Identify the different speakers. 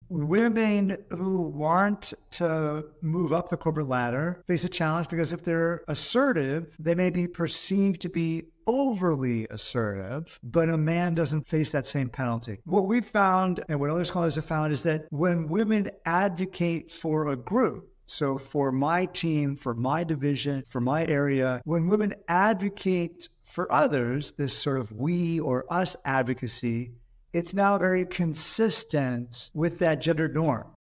Speaker 1: Women who want to move up the corporate ladder face a challenge because if they're assertive, they may be perceived to be overly assertive, but a man doesn't face that same penalty. What we've found, and what other scholars have found, is that when women advocate for a group, so for my team, for my division, for my area, when women advocate for others, this sort of we or us advocacy, it's now very consistent with that gender norm.